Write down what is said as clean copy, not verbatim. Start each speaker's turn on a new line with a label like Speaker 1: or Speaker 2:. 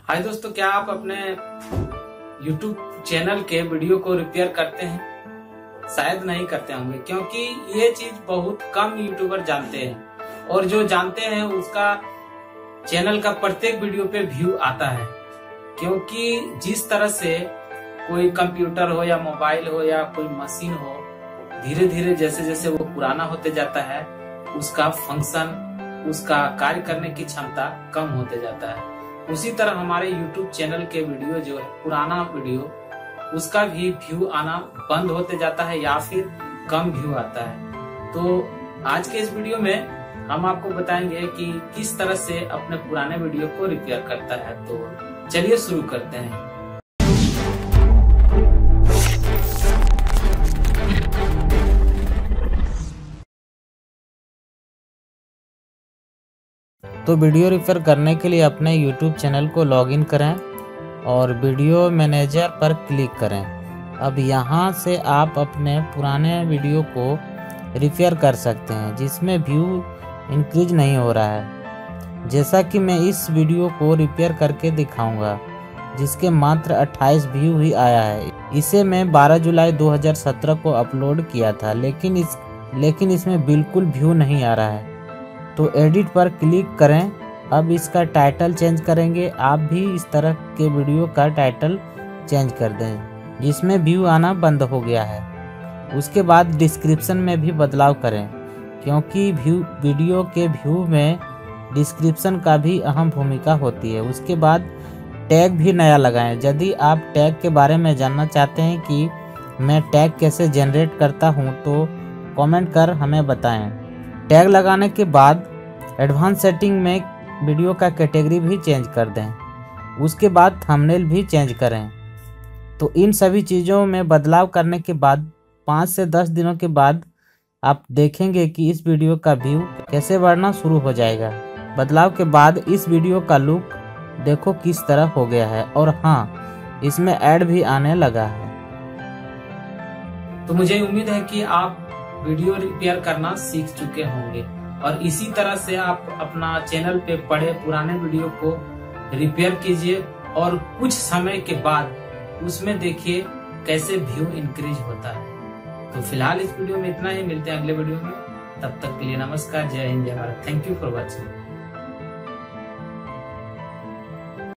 Speaker 1: हाय दोस्तों, क्या आप अपने YouTube चैनल के वीडियो को रिपेयर करते हैं? शायद नहीं करते होंगे, क्योंकि ये चीज बहुत कम यूट्यूबर जानते हैं और जो जानते हैं उसका चैनल का प्रत्येक वीडियो पे व्यू आता है। क्योंकि जिस तरह से कोई कंप्यूटर हो या मोबाइल हो या कोई मशीन हो, धीरे धीरे जैसे जैसे वो पुराना होते जाता है उसका फंक्शन, उसका कार्य करने की क्षमता कम होते जाता है। उसी तरह हमारे YouTube चैनल के वीडियो जो है, पुराना वीडियो, उसका भी व्यू आना बंद होते जाता है या फिर कम व्यू आता है। तो आज के इस वीडियो में हम आपको बताएंगे कि किस तरह से अपने पुराने वीडियो को रिपेयर करता है। तो चलिए शुरू करते हैं।
Speaker 2: तो वीडियो रिपेयर करने के लिए अपने YouTube चैनल को लॉगिन करें और वीडियो मैनेजर पर क्लिक करें। अब यहाँ से आप अपने पुराने वीडियो को रिपेयर कर सकते हैं जिसमें व्यू इंक्रीज नहीं हो रहा है, जैसा कि मैं इस वीडियो को रिपेयर करके दिखाऊंगा जिसके मात्र 28 व्यू ही आया है। इसे मैं 12 जुलाई 2017 को अपलोड किया था, लेकिन इसमें बिल्कुल व्यू नहीं आ रहा है। तो एडिट पर क्लिक करें। अब इसका टाइटल चेंज करेंगे। आप भी इस तरह के वीडियो का टाइटल चेंज कर दें जिसमें व्यू आना बंद हो गया है। उसके बाद डिस्क्रिप्शन में भी बदलाव करें, क्योंकि वीडियो के व्यू में डिस्क्रिप्शन का भी अहम भूमिका होती है। उसके बाद टैग भी नया लगाएं। यदि आप टैग के बारे में जानना चाहते हैं कि मैं टैग कैसे जनरेट करता हूं, तो कमेंट कर हमें बताएं। टैग लगाने के बाद एडवांस सेटिंग में वीडियो का कैटेगरी भी चेंज कर दें। उसके बाद थंबनेल भी चेंज करें। तो इन सभी चीज़ों में बदलाव करने के बाद 5 से 10 दिनों के बाद आप देखेंगे कि इस वीडियो का व्यू कैसे बढ़ना शुरू हो जाएगा। बदलाव के बाद इस वीडियो का लुक देखो किस तरह हो गया है, और हाँ, इसमें ऐड भी आने लगा है।
Speaker 1: तो मुझे उम्मीद है कि आप वीडियो रिपेयर करना सीख चुके होंगे और इसी तरह से आप अपना चैनल पे पड़े पुराने वीडियो को रिपेयर कीजिए और कुछ समय के बाद उसमें देखिए कैसे व्यू इंक्रीज होता है। तो फिलहाल इस वीडियो में इतना ही। मिलते हैं अगले वीडियो में। तब तक के लिए नमस्कार, जय हिंद, जय Bharat. Thank you for watching.